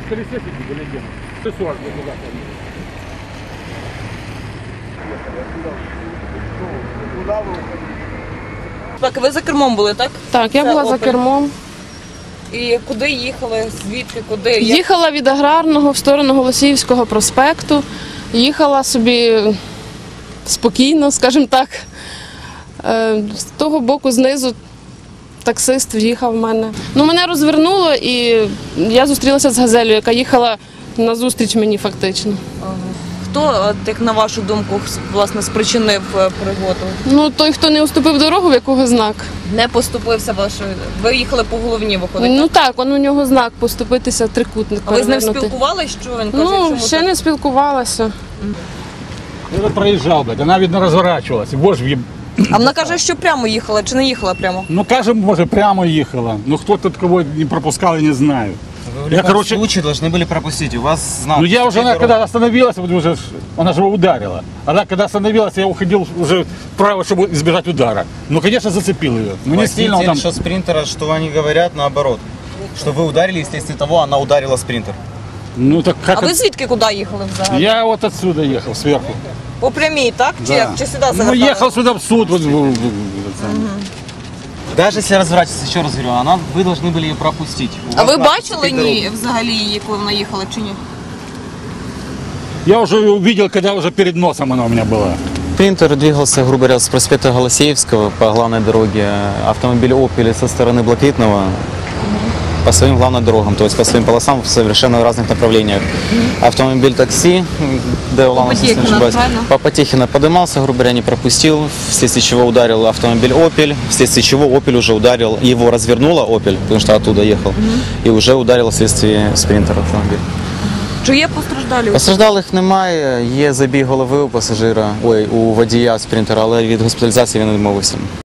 Так, ви за кермом були, так? Так, я була за кермом. І куди їхали? Звідки, куди? Їхала від Аграрного в сторону Голосіївського проспекту. Їхала собі спокійно, скажімо так. З того боку знизу таксист в'їхав в мене. Мене розвернуло і я зустрілася з «Газелью», яка їхала назустріч мені фактично. Хто, як на вашу думку, власне, спричинив пригоду? Той, хто не уступив дорогу, в якого знак. Не поступився вашою. Ви їхали по головні, виходить? Так, у нього знак поступитися, трикутник. А ви з ним спілкувалися? Що він каже? Чому ще так? не спілкувалася. Я проїжджав, вона, видно, розворачувалася. А вона каже, що прямо їхала, чи не їхала прямо? Каже, може, прямо їхала. Хто тут кого не пропускав, я не знаю. Вы в любом случае должны были пропустить. У вас знак. Я уже, когда остановилась, она же его ударила. Она, когда остановилась, я уходил уже вправо, чтобы избежать удара. Конечно, зацепил ее. Не сильно там... что спринтера, что они говорят, наоборот. Что вы ударили, вследствие того, она ударила спринтер. А ви звідки, куди їхали взагалі? Я вот отсюда ехал, сверху. По прямій, так? Да. Чи сюди загортали? Ехал сюда в суд. Даже если разворачиваться, еще раз говорю, вы должны были ее пропустить. А ви бачили взагалі, коли вона їхала, чи ні? Я уже увидел, когда уже перед носом она у меня была. Спринтер двигался, грубо говоря, с проспекта Голосеевского по главной дороге. Автомобиль «Опель» со стороны Блакитного по своим главным дорогам, то есть по своим полосам в совершенно разных направлениях. Автомобиль такси, по Потехина поднимался, грубо говоря, не пропустил, вследствие чего ударил автомобиль «Опель», вследствие чего «Опель» уже ударил, его развернула «Опель», потому что оттуда ехал, и уже ударил вследствие спринтера автомобиль. Чи є постраждалі? Постраждалих немає, є забій голови у пасажира, у водія спринтера, але від госпіталізації він відмовився.